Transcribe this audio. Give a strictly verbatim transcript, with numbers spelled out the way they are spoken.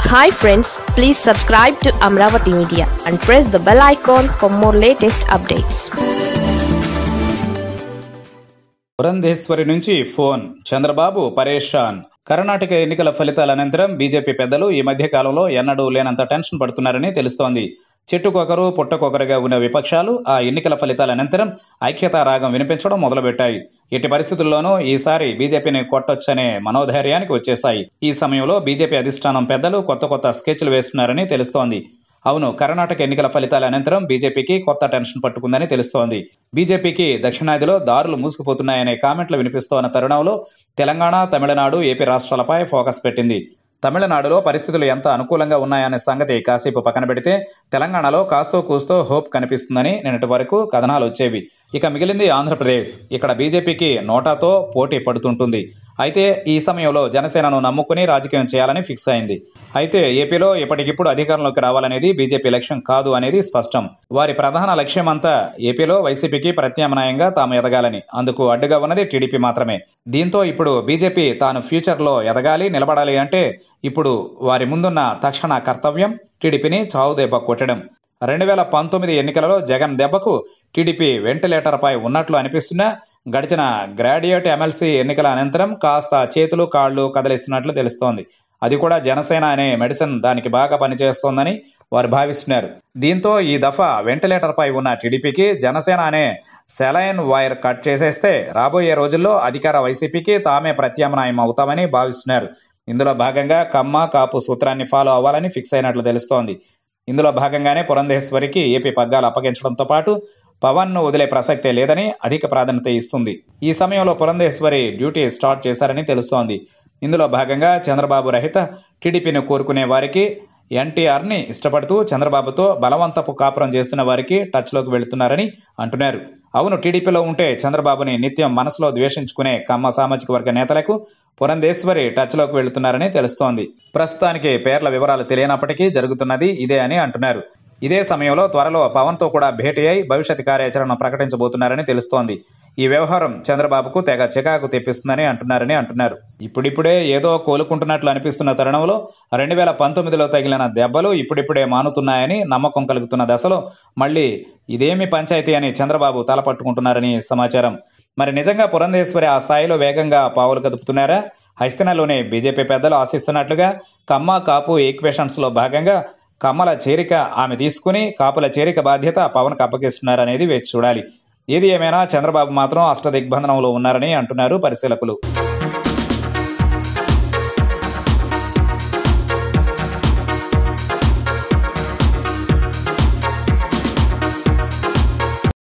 Hi friends, please subscribe to Amaravathi Media and press the bell icon for more latest updates. Purandeswari నుంచి phone, Chandrababu పరేషాన్. కర్ణాటక ఎన్నికల ఫలితాల అనంతరం BJP పెద్దలు ఈ మధ్య కాలంలో ఎన్నడూ లేనంత టెన్షన్ పడుతున్నారని తెలుస్తోంది. చెట్టుకొకరు పుట్టకొకరుగా ఉన్న విపక్షాలు ఆ ఎన్నికల ఫలితాల అనంతరం ఐక్యతా రాగం వినిపించడం మొదలుపెట్టాయి. ఎట్టి పరిస్థితుల్లోనూ ఈసారి బీజేపీని కొట్టొచ్చనే మనోధైర్యానికి వచ్చేశాయి. ఈ సమయంలో బీజేపీ అధిష్టానం పెద్దలు కొత్త కొత్త స్కెచ్లు వేస్తున్నారని తెలుస్తోంది. అవును, కర్ణాటక ఎన్నికల ఫలితాల అనంతరం బీజేపీకి కొత్త టెన్షన్ పట్టుకుందని తెలుస్తోంది. బీజేపీకి దక్షిణాదిలో దారులు మూసుకుపోతున్నాయనే కామెంట్లు వినిపిస్తోన్న తరుణంలో తెలంగాణ, తమిళనాడు, ఏపీ రాష్ట్రాలపై ఫోకస్ పెట్టింది. తమిళనాడులో పరిస్థితులు ఎంత అనుకూలంగా ఉన్నాయనే సంగతి కాసేపు పక్కన పెడితే తెలంగాణలో కాస్తో కూస్తో హోప్ కనిపిస్తుందని నిన్నటి వరకు కథనాలు వచ్చేవి. ఇక మిగిలింది ఆంధ్రప్రదేశ్. ఇక్కడ బీజేపీకి నోటాతో పోటీ పడుతుంటుంది. అయితే ఈ సమయంలో జనసేనను నమ్ముకుని రాజకీయం చేయాలని ఫిక్స్ అయింది. అయితే ఏపీలో ఎప్పటికిప్పుడు అధికారంలోకి రావాలనేది బీజేపీ లక్ష్యం కాదు అనేది స్పష్టం. వారి ప్రధాన లక్ష్యం అంతా ఏపీలో వైసీపీకి ప్రత్యామ్నాయంగా తాము ఎదగాలని. అందుకు అడ్డుగా ఉన్నది టీడీపీ మాత్రమే. దీంతో ఇప్పుడు బీజేపీ తాను ఫ్యూచర్లో ఎదగాలి, నిలబడాలి అంటే ఇప్పుడు వారి ముందున్న తక్షణ కర్తవ్యం టీడీపీని చావుదెబ్బ కొట్టడం. రెండు వేల పంతొమ్మిది ఎన్నికలలో జగన్ దెబ్బకు టీడీపీ వెంటిలేటర్ పై ఉన్నట్లు అనిపిస్తున్నా గడిచిన గ్రాడ్యుయేట్ ఎమ్మెల్సీ ఎన్నికల అనంతరం కాస్త చేతులు కాళ్లు కదిలిస్తున్నట్లు తెలుస్తోంది. అది కూడా జనసేన అనే మెడిసిన్ దానికి బాగా పనిచేస్తోందని వారు భావిస్తున్నారు. దీంతో ఈ దఫా వెంటిలేటర్ పై ఉన్న టీడీపీకి జనసేన అనే సెలైన్ వైర్ కట్ చేసేస్తే రాబోయే రోజుల్లో అధికార వైసీపీకి తామే ప్రత్యామ్నాయం అవుతామని భావిస్తున్నారు. ఇందులో భాగంగా కమ్మ కాపు సూత్రాన్ని ఫాలో అవ్వాలని ఫిక్స్ అయినట్లు తెలుస్తోంది. ఇందులో భాగంగానే పురంధేశ్వరికి ఏపీ పగ్గాలు అప్పగించడంతో పాటు పవన్ను వదిలే ప్రసక్తే లేదని అధిక ప్రాధాన్యత ఇస్తుంది. ఈ సమయంలో పురంధేశ్వరి డ్యూటీ స్టార్ట్ చేశారని తెలుస్తోంది. ఇందులో భాగంగా చంద్రబాబు రహిత టీడీపీని కోరుకునే వారికి, ఎన్టీఆర్ని ఇష్టపడుతూ చంద్రబాబుతో బలవంతపు కాపురం చేస్తున్న వారికి టచ్లోకి వెళుతున్నారని అంటున్నారు. అవును, టీడీపీలో ఉంటే చంద్రబాబుని నిత్యం మనసులో ద్వేషించుకునే కమ్మ సామాజిక వర్గ నేతలకు పురంధేశ్వరి టచ్లోకి వెళుతున్నారని తెలుస్తోంది. ప్రస్తుతానికి పేర్ల వివరాలు తెలియనప్పటికీ జరుగుతున్నది ఇదే అని అంటున్నారు. ఇదే సమయంలో త్వరలో పవన్తో కూడా భేటీ అయి భవిష్యత్ కార్యాచరణ ప్రకటించబోతున్నారని తెలుస్తోంది. ఈ వ్యవహారం చంద్రబాబుకు తెగ చికాకు తెప్పిస్తుందని అంటున్నారని అంటున్నారు. ఇప్పుడిప్పుడే ఏదో కోలుకుంటున్నట్లు అనిపిస్తున్న తరుణంలో రెండు వేల పంతొమ్మిదిలో తగిలిన దెబ్బలు ఇప్పుడిప్పుడే మానుతున్నాయని నమ్మకం కలుగుతున్న దశలో మళ్ళీ ఇదేమి పంచాయతీ అని చంద్రబాబు తలపట్టుకుంటున్నారని సమాచారం. మరి నిజంగా పురంధేశ్వరి ఆ స్థాయిలో వేగంగా పావులు కదుపుతున్నారా? హస్తినలోని బీజేపీ పెద్దలు ఆశిస్తున్నట్లుగా కమ్మ కాపు ఈక్వేషన్స్ లో భాగంగా కమ్మల చేరిక ఆమె తీసుకుని కాపుల చేరిక బాధ్యత పవన్కు అప్పగిస్తున్నారనేది వేచి చూడాలి. ఏది ఏమైనా చంద్రబాబు మాత్రం అష్టదిగ్బంధనంలో ఉన్నారని అంటున్నారు పరిశీలకులు.